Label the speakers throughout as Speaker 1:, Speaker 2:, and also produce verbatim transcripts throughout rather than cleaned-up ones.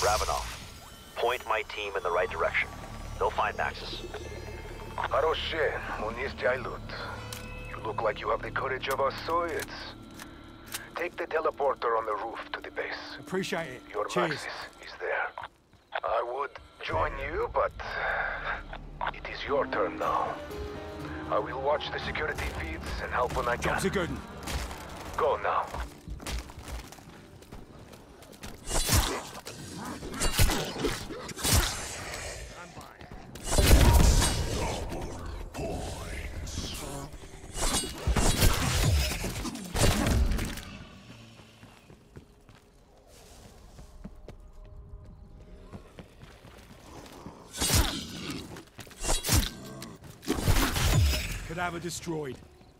Speaker 1: Ravenov. Point my team in the right direction. They'll find Maxis.
Speaker 2: Хорошее, он есть Айлут. You look like you have the courage of a Soviets. Take the teleporter on the roof to the base.
Speaker 3: Appreciate it.
Speaker 2: Your
Speaker 3: Cheers.
Speaker 2: Maxis is there. I would join you, but it is your turn now. I will watch the security feeds and help when I can.
Speaker 3: Job's a good one.
Speaker 2: Go now.
Speaker 3: Cadaver destroyed.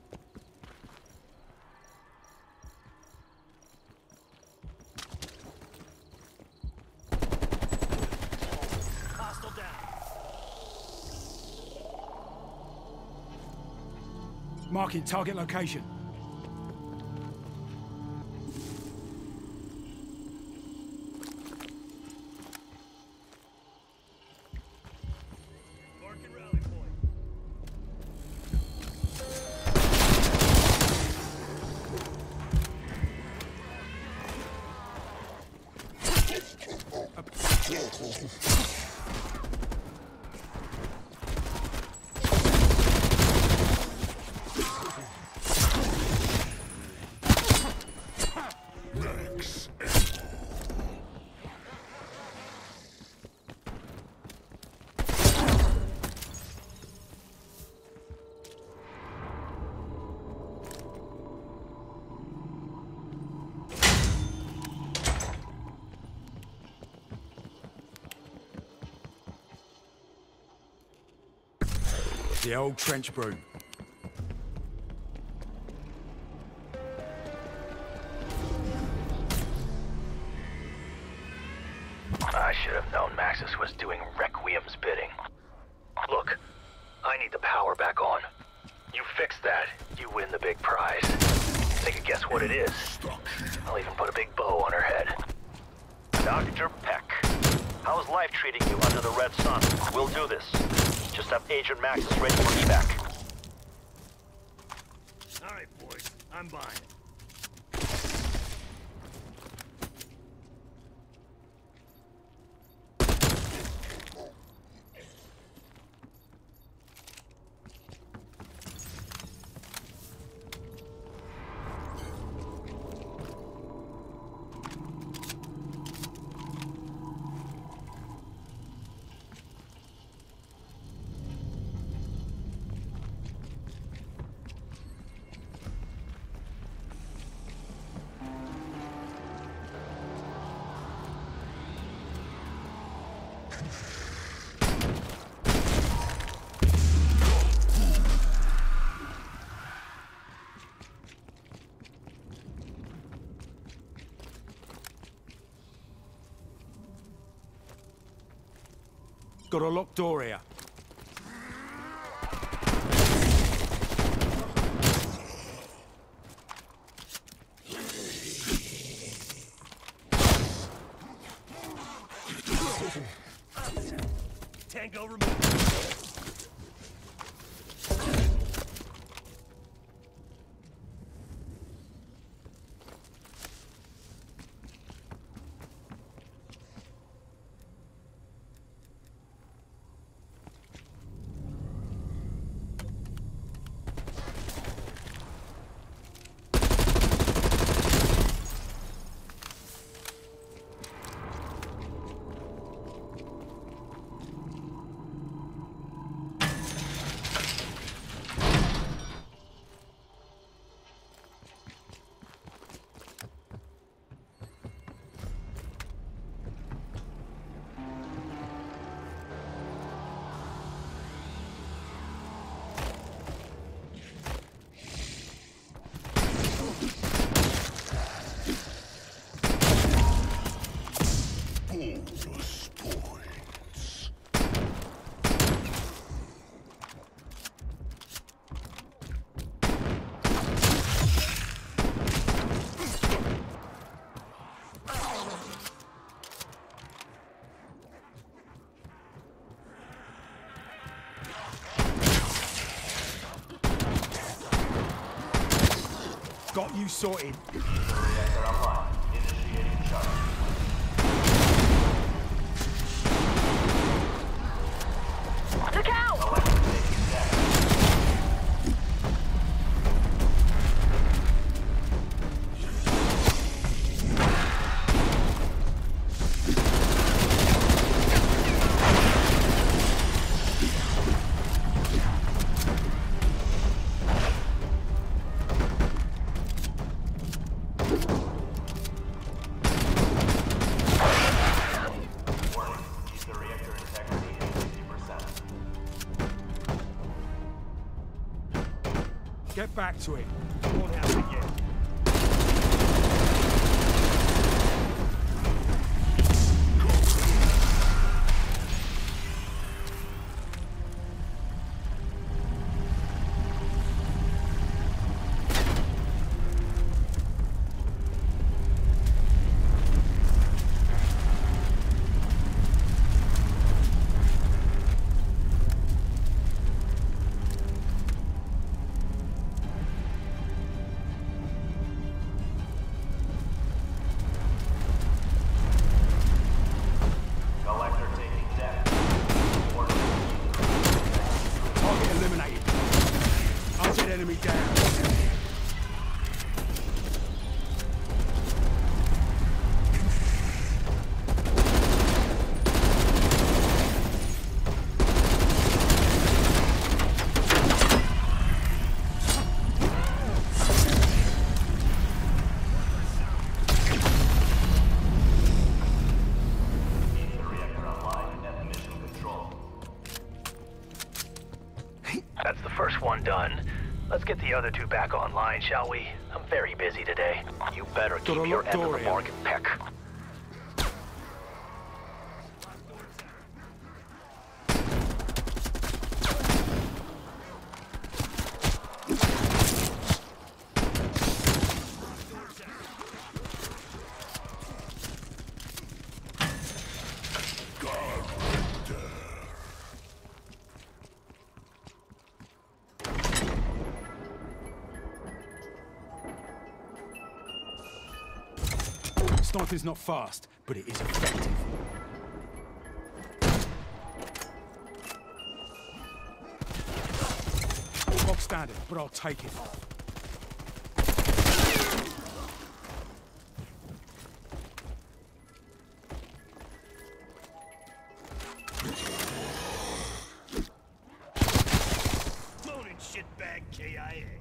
Speaker 4: Hostile down.
Speaker 3: Marking target location.
Speaker 4: Marking rally point.
Speaker 3: The old trench broom.
Speaker 1: I should have known Maxis was doing Requiem's bidding. Look, I need the power back on. You fix that, you win the big prize. Take a guess what it is. I'll even put a big bow on her head. Doctor Peck, how is life treating you under the red sun? We'll do this. Just have Agent Maxis ready for you back.
Speaker 4: All right, boys. I'm buying it.
Speaker 3: Got a locked door here.
Speaker 4: Tango removed.
Speaker 3: Got you sorted.
Speaker 5: Reactor online. Initiating charge.
Speaker 6: Look out!
Speaker 5: Electric taking damage.
Speaker 3: Get back to it.
Speaker 4: Won't happen again.
Speaker 3: Enemy down.
Speaker 1: That's the first one done. Let's get the other two back online, shall we? I'm very busy today. You better keep
Speaker 3: Got a
Speaker 1: your
Speaker 3: locked
Speaker 1: end of
Speaker 3: door
Speaker 1: the
Speaker 3: here.
Speaker 1: bargain, Peck.
Speaker 3: Sniping's not fast, but it is effective. Bog standard, but I'll take it.
Speaker 4: Loaded shitbag K I A.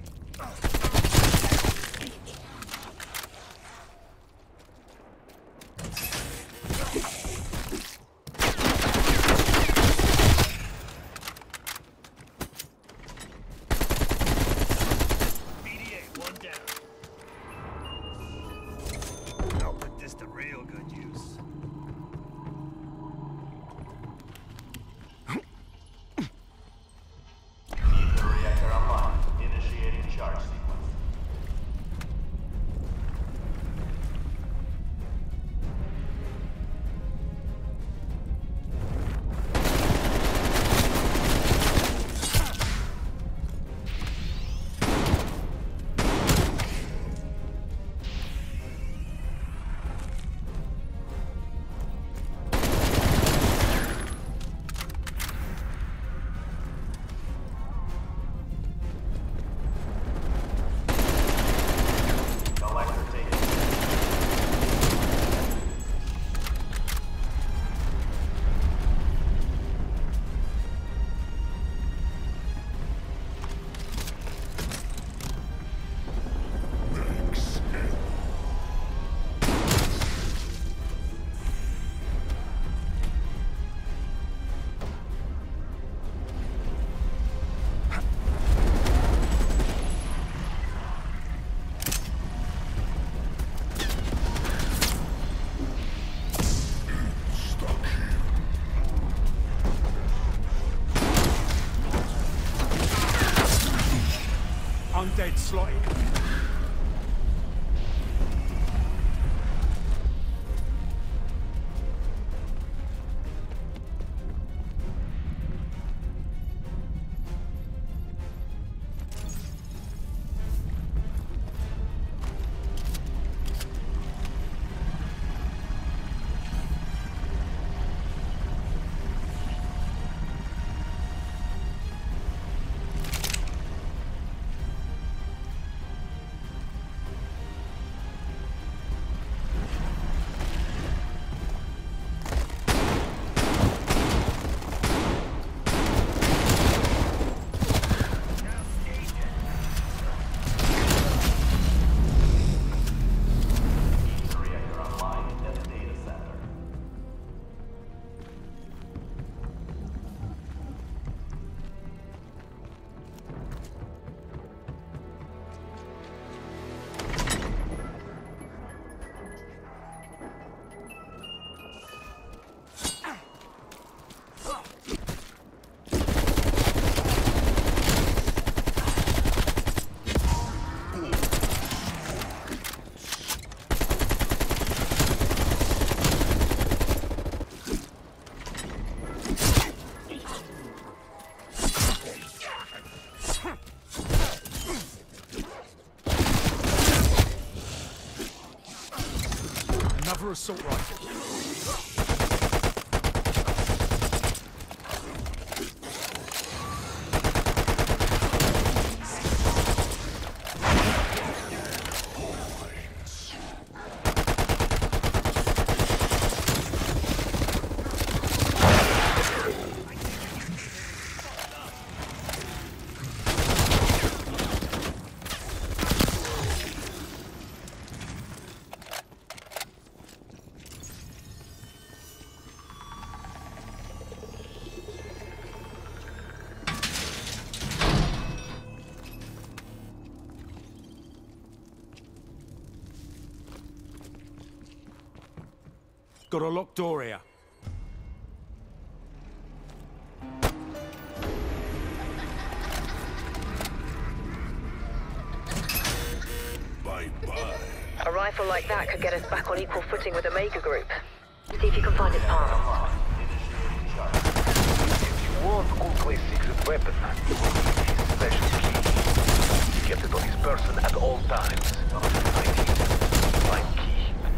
Speaker 3: Undead slotted. Silver assault rifle. Got a locked door here.
Speaker 1: Bye-bye.
Speaker 6: A rifle like that could get us back on equal footing with the Omega Group. See if you can find its path.
Speaker 2: If you want Oakley's secret weapon, you will need his special key. He kept it on his person at all times. I need my key.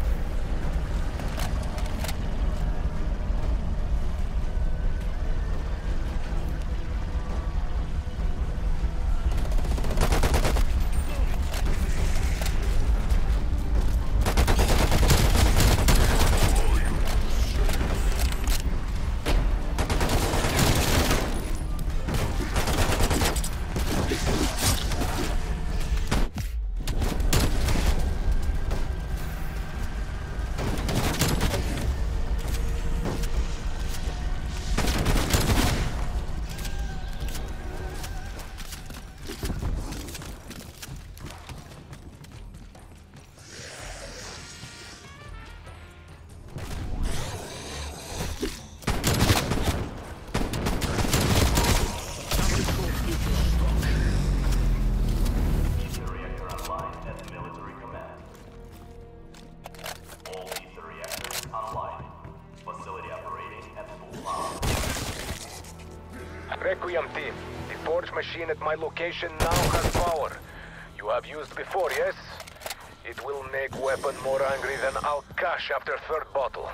Speaker 2: Requiem team, the forge machine at my location now has power. You have used before, yes? It will make weapon more angry than Al-Kash after third bottle.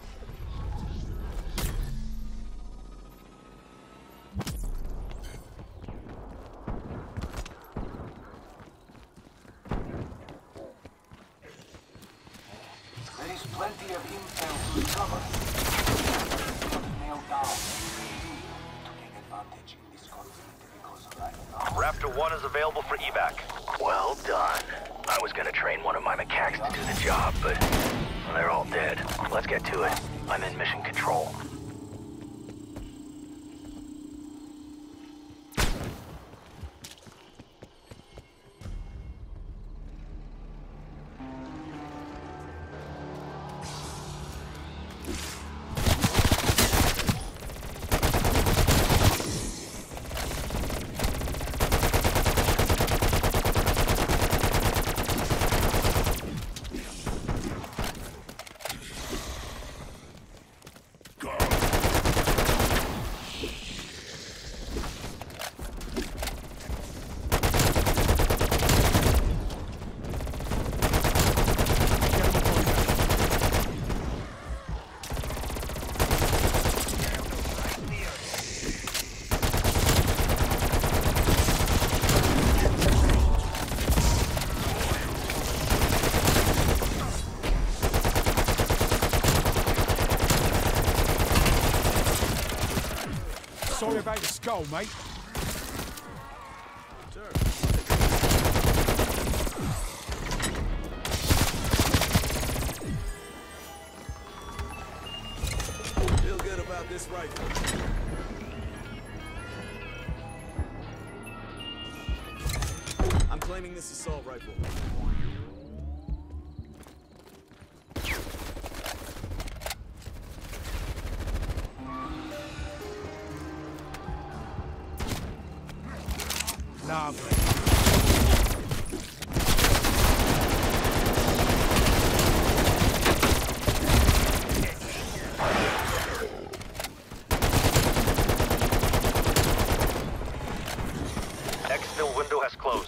Speaker 7: There is plenty of intel to recover. Nailed down.
Speaker 1: Raptor one is available for evac. Well done. I was gonna train one of my mechanics to do the job, but they're all dead. Let's get to it. I'm in mission control.
Speaker 3: Sorry about your skull, mate.
Speaker 8: Feel good about this rifle. I'm claiming this assault rifle.
Speaker 3: Lovely.
Speaker 1: Exfil window has closed.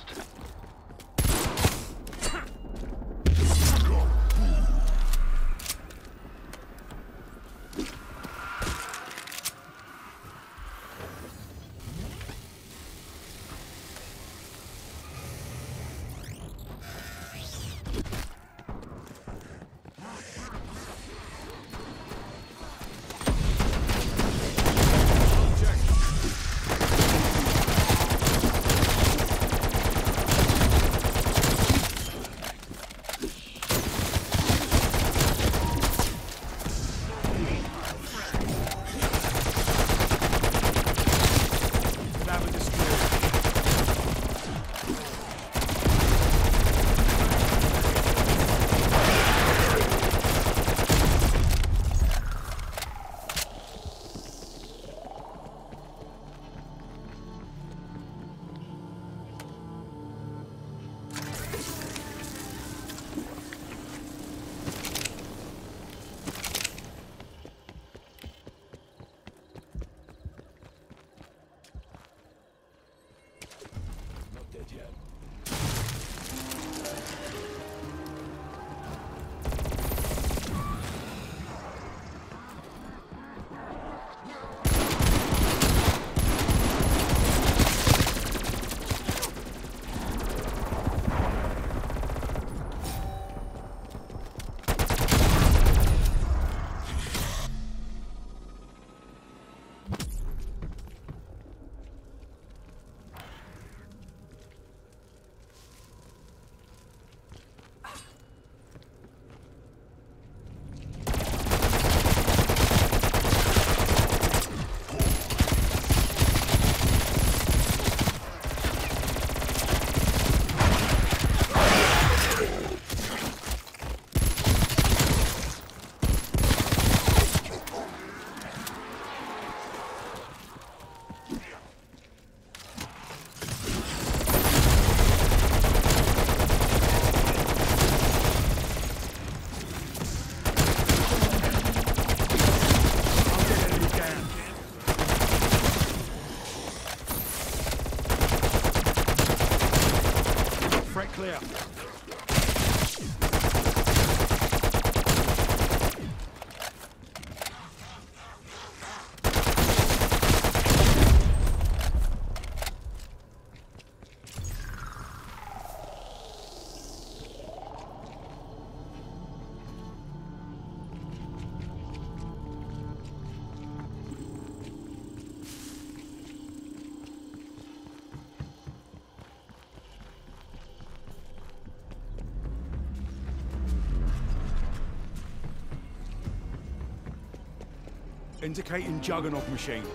Speaker 3: Indicating Juggernaut machine.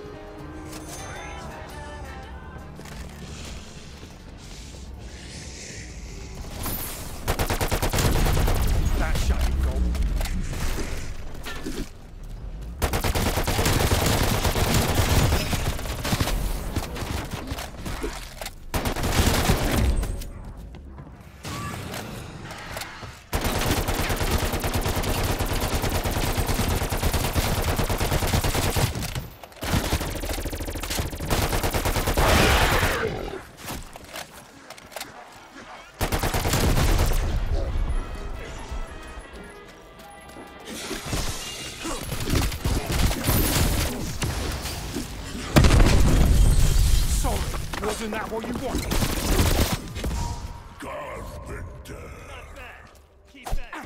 Speaker 3: That shut it, Gold. Wasn't that what you wanted?
Speaker 4: Not bad. Keep that.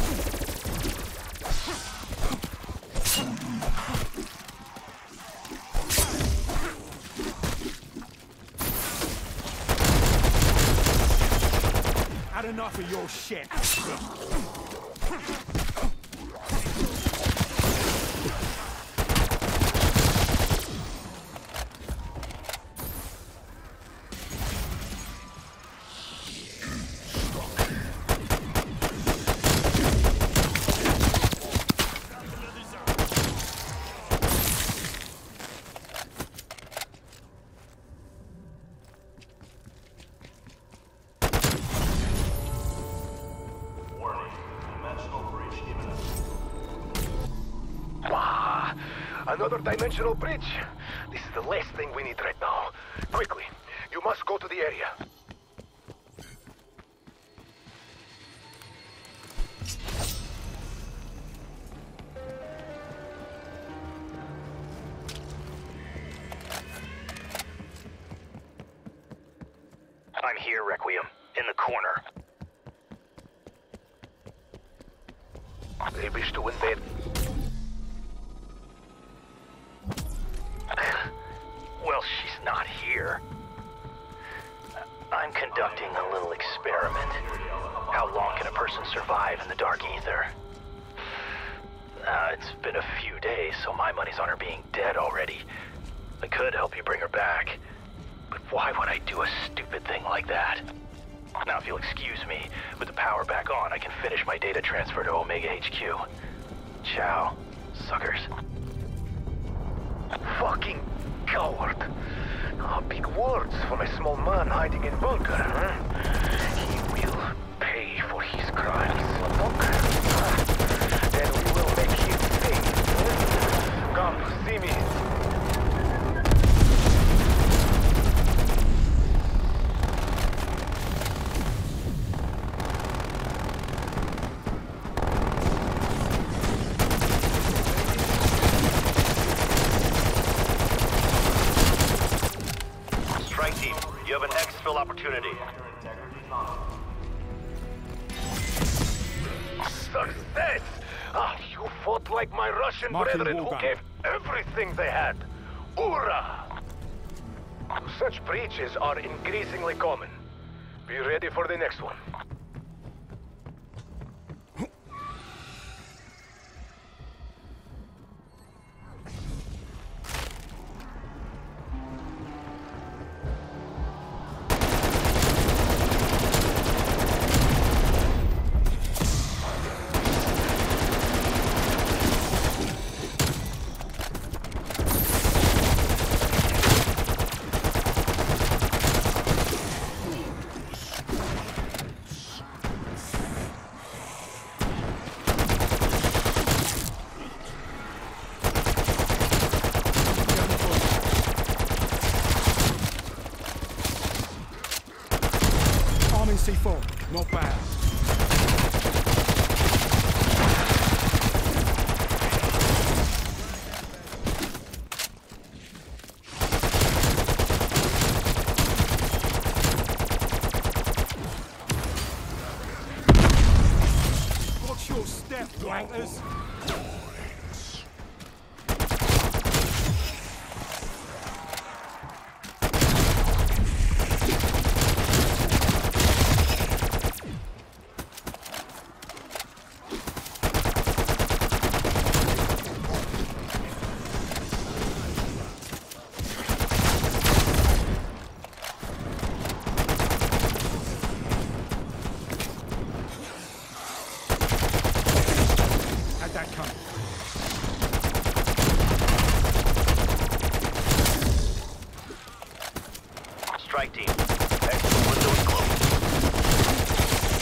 Speaker 3: Had enough of your shit.
Speaker 2: Wow, another dimensional bridge. This is the last thing we need right now. Quickly, you must go to the area.
Speaker 1: I'm here, Requiem. In the corner.
Speaker 2: They wish to invade.
Speaker 1: Well, she's not here. I'm conducting a little experiment. How long can a person survive in the dark ether? Uh, it's been a few days, so my money's on her being dead already. I could help you bring her back, but why would I do a stupid thing like that? Now, if you'll excuse me, with the power back on, I can finish my data transfer to Omega H Q. Ciao, suckers.
Speaker 2: Fucking coward. Ah, big words from a small man hiding in bunker, huh? He will pay for his crimes. Look. Ah, then we will make him pay. Huh? Come, see me.
Speaker 1: You have an exfil opportunity.
Speaker 2: Success! Ah, you fought like my Russian
Speaker 3: Marking
Speaker 2: brethren who
Speaker 3: Wolfgang.
Speaker 2: gave everything they had. Hoorah! Such breaches are increasingly common. Be ready for the next one.
Speaker 3: C four, not bad. Watch your step, wankers.
Speaker 1: strike team. Exit window is closed.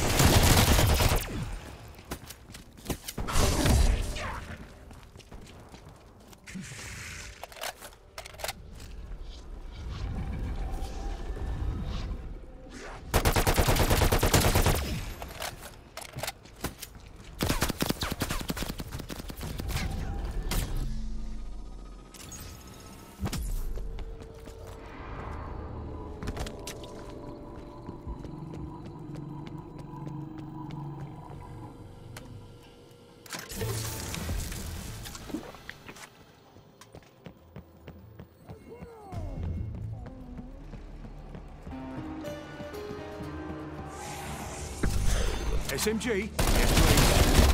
Speaker 3: S M G? Yes, please.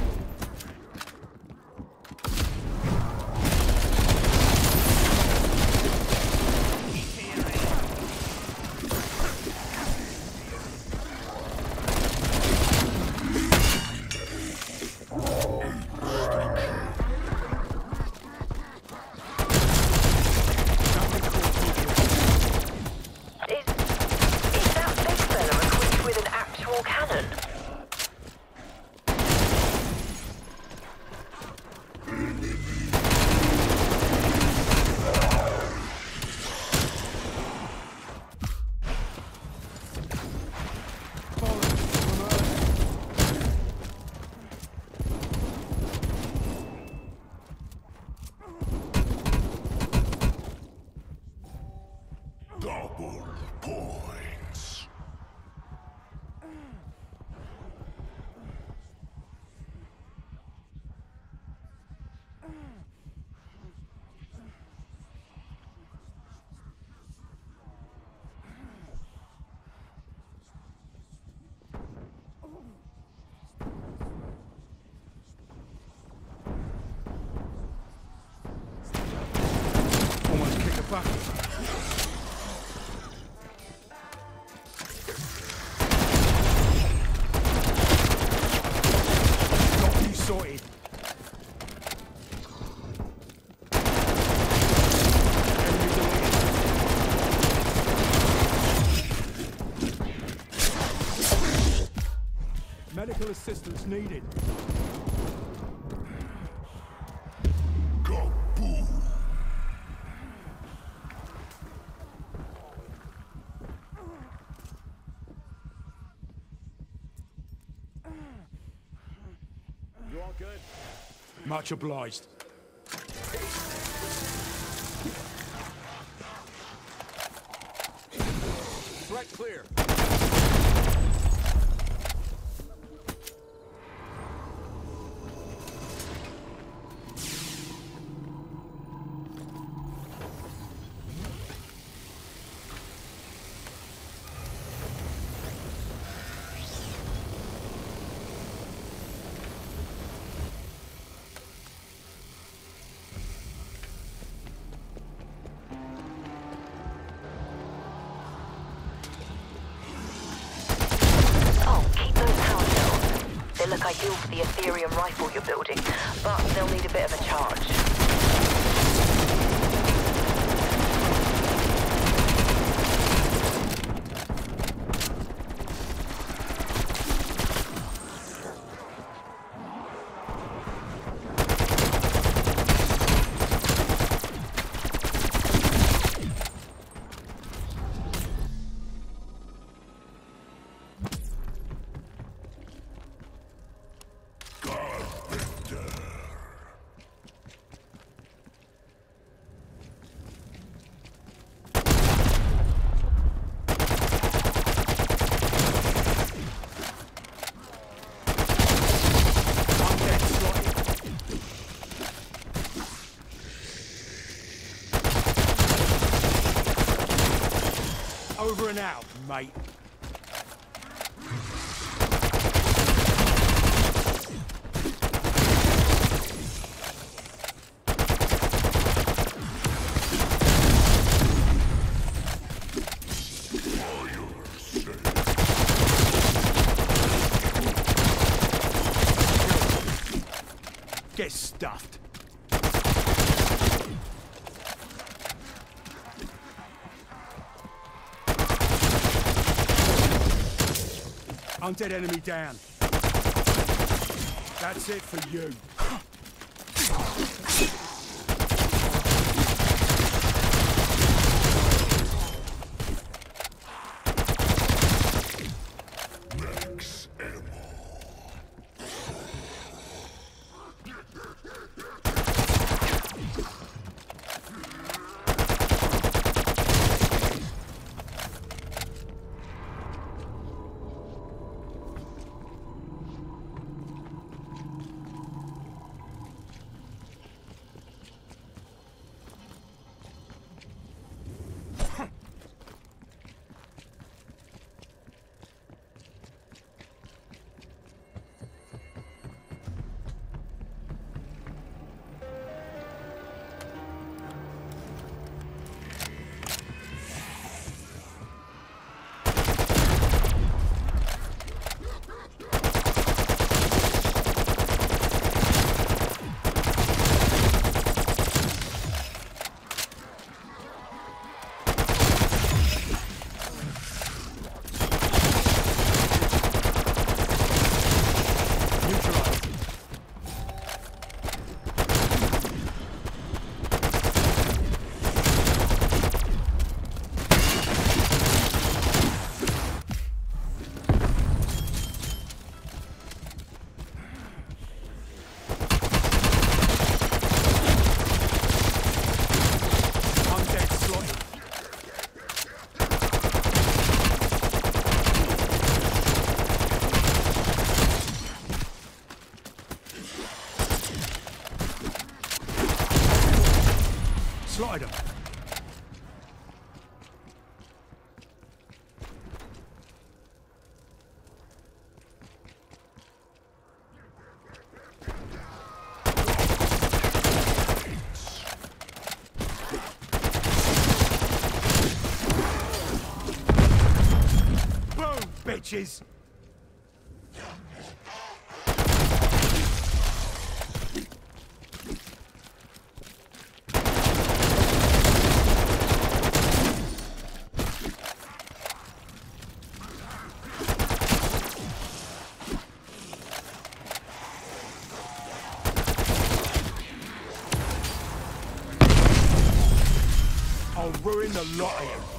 Speaker 6: Is, is that big fella equipped with an actual cannon?
Speaker 4: Double points.
Speaker 3: Almost kick a bucket. Got you sorted. Enemy deleted. Medical assistance needed.
Speaker 4: Kaboom.
Speaker 8: You all good?
Speaker 3: Much obliged.
Speaker 8: Threat clear.
Speaker 6: Oh, keep those power cells. They look ideal for the Ethereum rifle you're building, but they'll need a bit of a charge.
Speaker 3: One dead slotted. Over and out, mate. Get stuffed. Undead enemy down. That's it for you.
Speaker 4: Max ammo.
Speaker 3: Slide him. Boom, bitches! I'll ruin the lot of you.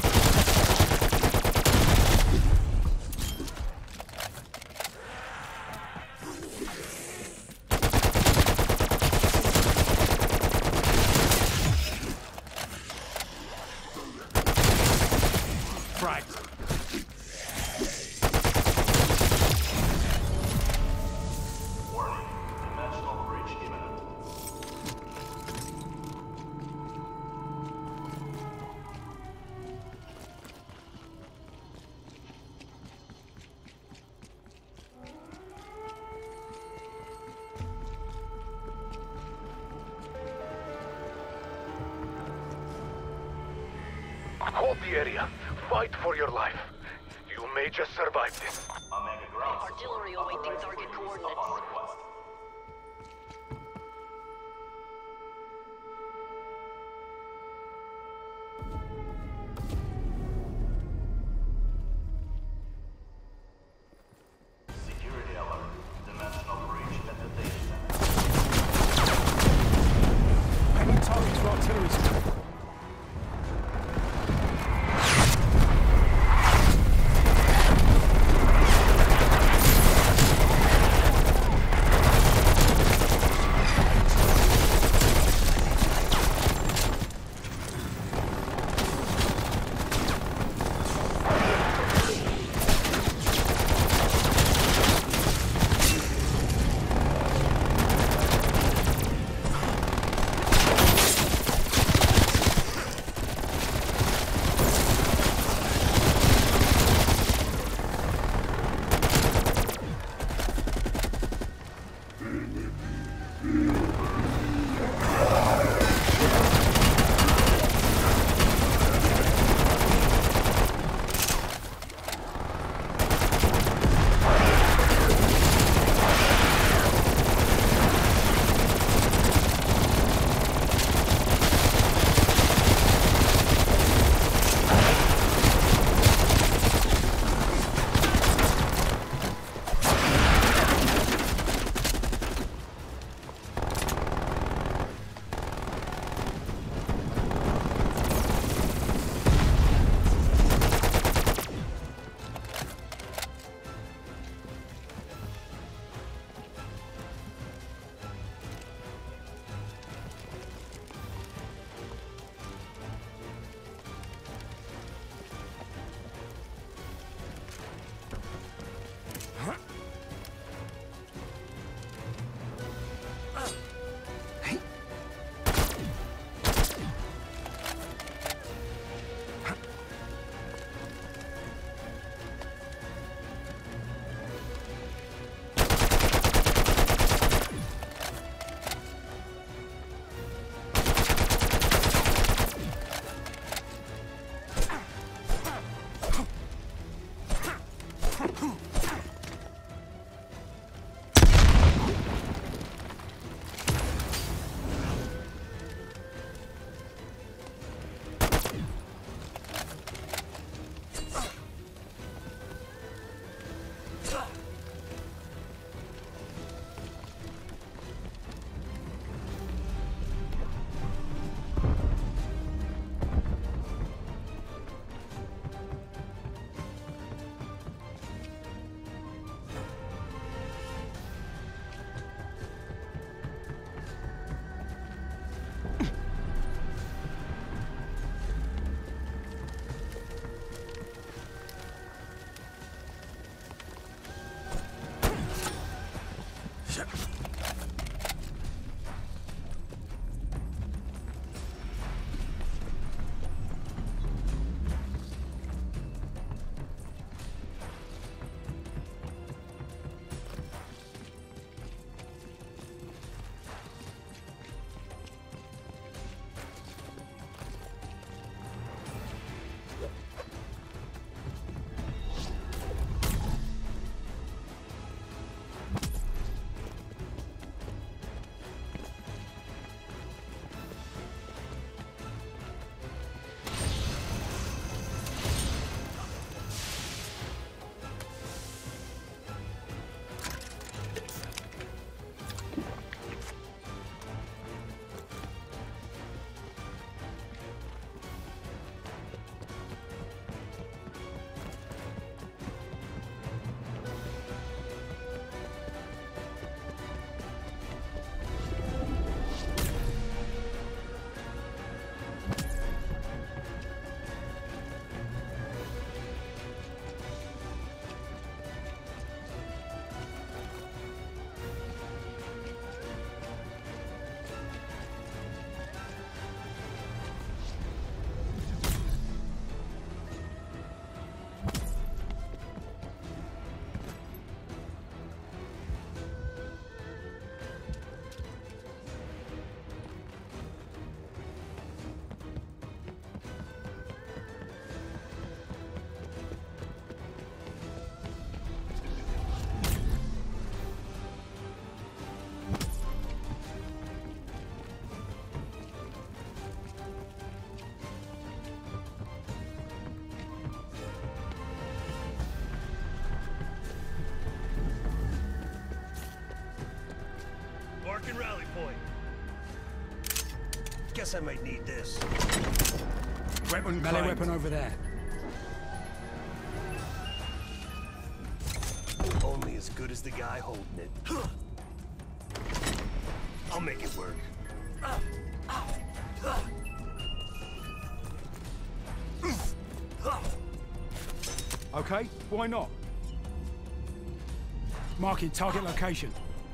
Speaker 3: Fragged.
Speaker 5: Warning. Dimensional breach imminent.
Speaker 2: Hold the area. Fight for your life. You may just survive this.
Speaker 5: Omega ground support.
Speaker 6: Artillery awaiting
Speaker 5: Authorized
Speaker 6: target
Speaker 5: release
Speaker 6: coordinates.
Speaker 5: upon request. Security alert. Dimensional breach at the data center.
Speaker 3: Any targets for artillery support?
Speaker 9: Marking rally point. Guess I might need this.
Speaker 3: Weapon, melee weapon over there.
Speaker 9: Only as good as the guy holding it. I'll make it work.
Speaker 3: Okay, why not? Marking target location.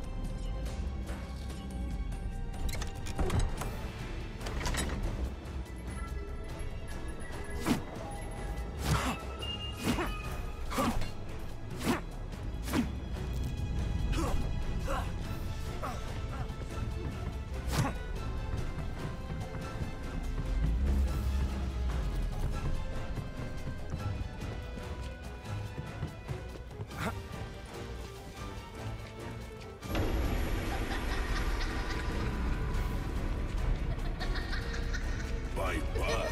Speaker 4: Bye-bye.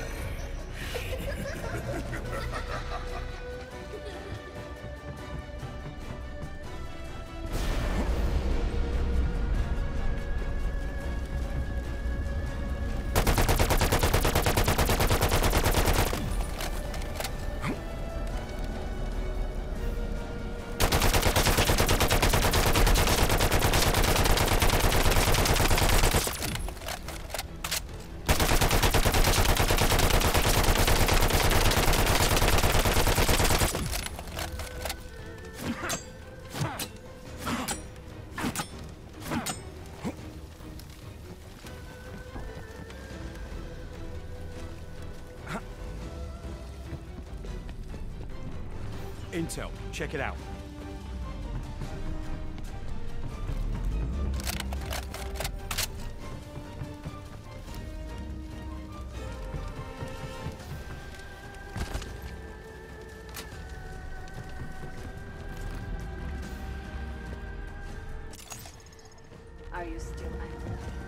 Speaker 3: Intel, check it out.
Speaker 10: Are you still angry?